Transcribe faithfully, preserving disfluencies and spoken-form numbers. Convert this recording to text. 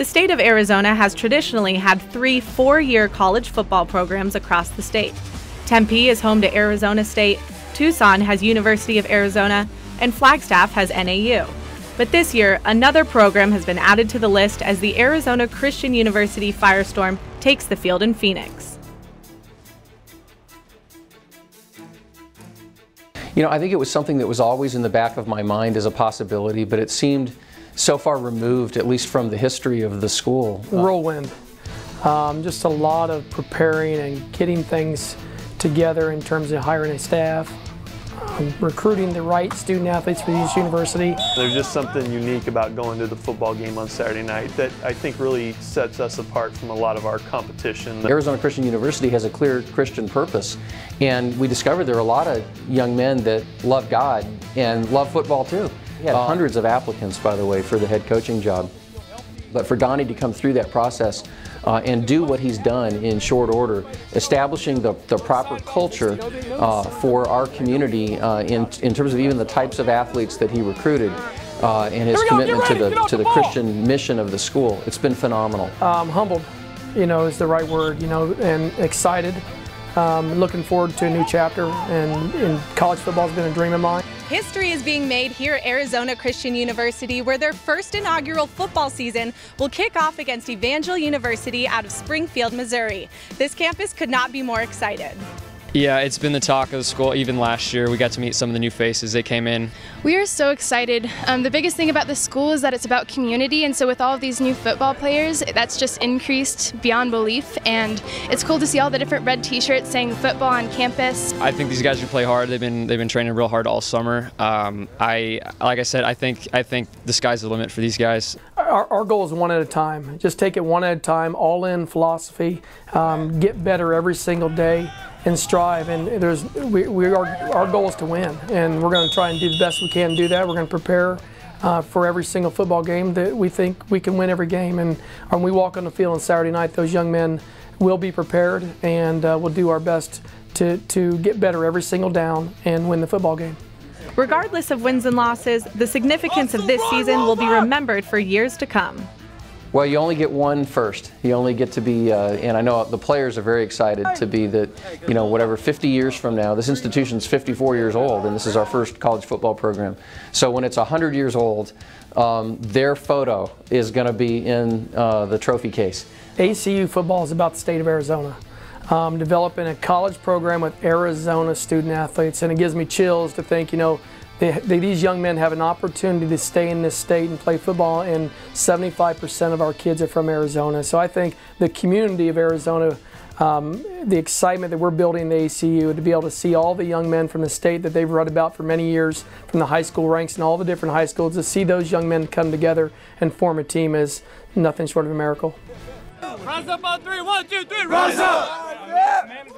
state of Arizona has traditionally had three four-year college football programs across the state. Tempe is home to Arizona State, Tucson has University of Arizona, and Flagstaff has N A U. But this year, another program has been added to the list as the Arizona Christian University Firestorm takes the field in Phoenix. You know, I think it was something that was always in the back of my mind as a possibility, but it seemed so far removed, at least from the history of the school. Whirlwind. Um, just a lot of preparing and getting things together in terms of hiring a staff, um, recruiting the right student athletes for this university. There's just something unique about going to the football game on Saturday night that I think really sets us apart from a lot of our competition. Arizona Christian University has a clear Christian purpose, and we discovered there are a lot of young men that love God and love football too. We had hundreds of applicants, by the way, for the head coaching job. But for Donnie to come through that process uh, and do what he's done in short order, establishing the, the proper culture uh, for our community uh, in, in terms of even the types of athletes that he recruited uh, and his commitment to the, to the Christian mission of the school, it's been phenomenal. Um, humbled, you know, is the right word, you know, and excited. Um, looking forward to a new chapter, and, and college football has been a dream of mine. History is being made here at Arizona Christian University, where their first inaugural football season will kick off against Evangel University out of Springfield, Missouri. This campus could not be more excited. Yeah, it's been the talk of the school. Even last year, we got to meet some of the new faces. They came in. We are so excited. Um, the biggest thing about the school is that it's about community, and so with all of these new football players, that's just increased beyond belief, and it's cool to see all the different red t-shirts saying football on campus. I think these guys can play hard. They've been they've been training real hard all summer. Um, I like I said, I think I think the sky's the limit for these guys. Our, our goal is one at a time. Just take it one at a time, all-in philosophy, um, get better every single day, and strive. And there's we, we are our goal is to win, and we're going to try and do the best we can to do that. We're going to prepare uh, for every single football game that we think we can win every game. And when we walk on the field on Saturday night, those young men will be prepared, and uh, we'll do our best to to get better every single down and win the football game. Regardless of wins and losses, the significance of this season will be remembered for years to come. Well, you only get one first. You only get to be, uh, and I know the players are very excited to be that, you know, whatever, fifty years from now, this institution's fifty-four years old, and this is our first college football program. So when it's one hundred years old, um, their photo is going to be in uh, the trophy case. A C U football is about the state of Arizona. Um, developing a college program with Arizona student athletes, and it gives me chills to think, you know, They, they, these young men have an opportunity to stay in this state and play football, and seventy-five percent of our kids are from Arizona. So I think the community of Arizona, um, the excitement that we're building in the A C U, to be able to see all the young men from the state that they've read about for many years, from the high school ranks and all the different high schools, to see those young men come together and form a team is nothing short of a miracle. Rise up on three, one, two, three, rise up!